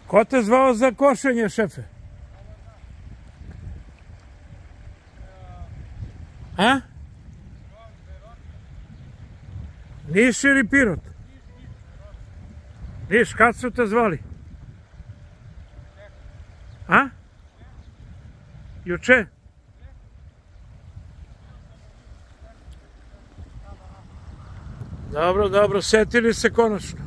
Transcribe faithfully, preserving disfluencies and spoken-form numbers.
Ko te zvao za košenje, šefe? A? Niš ili Pirot? Niš, kad su te zvali? A? Juče? Dobro, dobro, setili se konačno.